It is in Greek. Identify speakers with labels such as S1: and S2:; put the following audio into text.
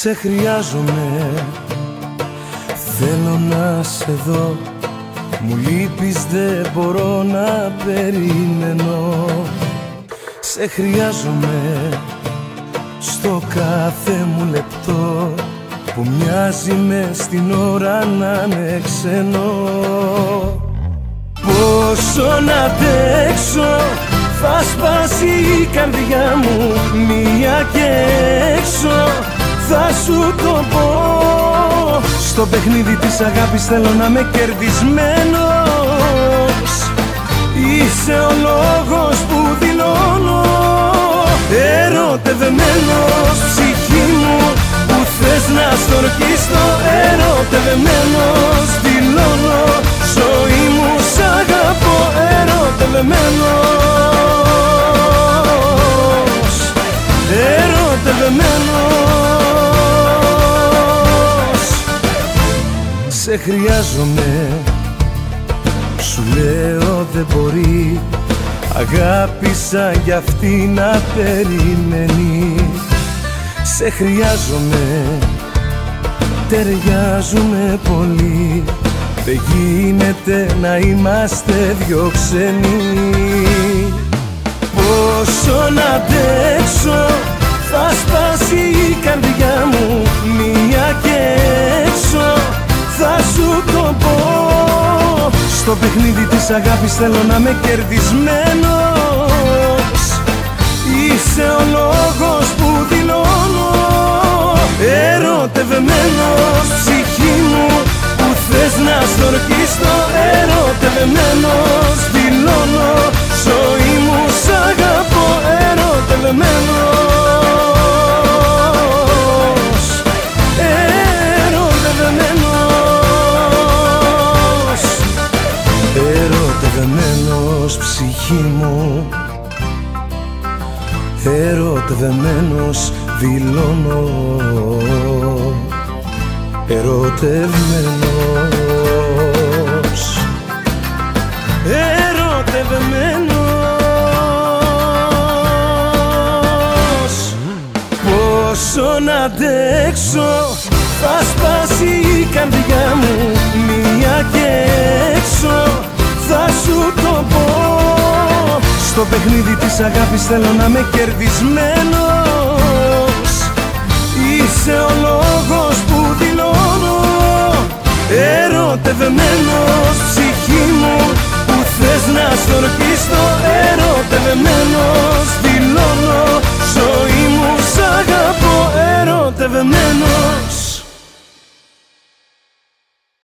S1: Σε χρειάζομαι, θέλω να σε δω. Μου λείπεις, δεν μπορώ να περιμένω. Σε χρειάζομαι στο κάθε μου λεπτό που μοιάζει μες στην ώρα να είναι ξένο. Πόσο να αντέξω, θα σπάσει η καρδιά μου μία και έξω, θα σου το πω. Στο παιχνίδι της αγάπης θέλω να είμαι κερδισμένος. Είσαι ο λόγος που δηλώνω, ερωτευμένος ψυχή μου, που θες να στορκιστώ. Ερωτευμένος δηλώνω, ζωή μου σ' αγαπώ. Ερωτευμένος, ερωτευμένος. Σε χρειάζομαι, σου λέω δεν μπορεί. Αγάπησα κι αυτή να περιμένει. Σε χρειάζομαι, ταιριάζουμε πολύ. Δεν γίνεται να είμαστε δυο ξένοι. Πόσο να αντέξω, θα σπάσει η καρδιά μου μία και έξω, θα σου το πω. Στο παιχνίδι της αγάπης θέλω να είμαι κερδισμένος. Είσαι ο λόγος που δηλώνω, ερωτευμένος ψυχή μου, που θες να στορκιστώ. Ερωτευμένος δηλώνω, ζωή μου σ' αγαπώ. Ερωτευμένος, ερωτευμένος, ερωτευμένος ψυχή μου, ερωτευμένος δηλώνω, ερωτευμένος, ερωτευμένος. Πόσο να αντέξω, θα σπάσει η καρδιά μου μία και έξω, θα σου το πω. Στο παιχνίδι της αγάπης θέλω να είμαι κερδισμένος. Είσαι ο λόγος που δηλώνω, ερωτευμένος ψυχή μου, που θες να στορκιστώ. Ερωτευμένος δηλώνω, ζωή μου σ' αγαπώ. Ερωτευμένος.